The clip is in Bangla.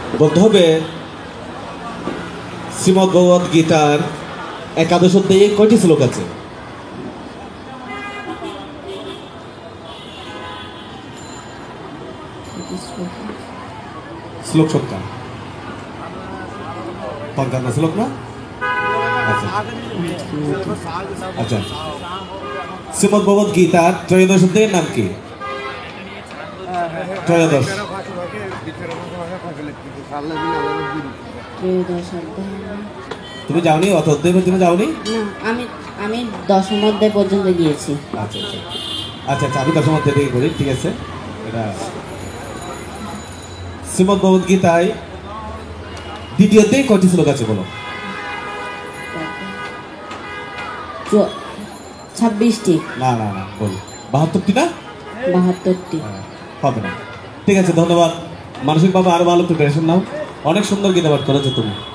বলতে হবে শ্রীমদ্ ভগবদ গীতার একাদশ অধ্যায়ে কয়টি শ্লোক আছে? শ্লোক সংখ্যা 55 শ্লোক না? আচ্ছা, শ্রীমদ্ ভগবদ গীতার ত্রয়োদশ অধ্যায়ের নাম কি? ত্রয়োদশ। তুমি যাওনি? অত অধ্যায় পর্যন্ত যাওনি? আমি দশম অধ্যায় পর্যন্ত গিয়েছি। আচ্ছা আচ্ছা আচ্ছা আচ্ছা, আমি দশম অধ্যায় থেকে করি, ঠিক আছে। এটা শ্রীমদ্ ভগবদ গীতায় দ্বিতীয় অধ্যায়ে কয়টি শ্লোক আছে বলো? 26টি। না না না, বল 72টি না? 72টি হবে না। ঠিক আছে, ধন্যবাদ। মানসিকভাবে আরো ভালো প্রিপারেশন নাও। অনেক সুন্দর গীতা পাঠ করেছো তুমি।